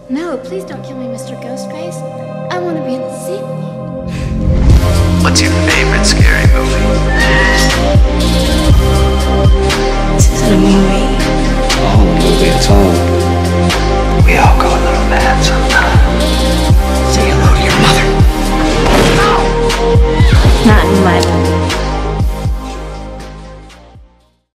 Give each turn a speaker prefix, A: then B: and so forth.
A: No, please don't kill me, Mr. Ghostface. I want to be in the sequel.
B: What's your favorite scary movie?
C: This isn't a movie.
D: Oh, movie, it's all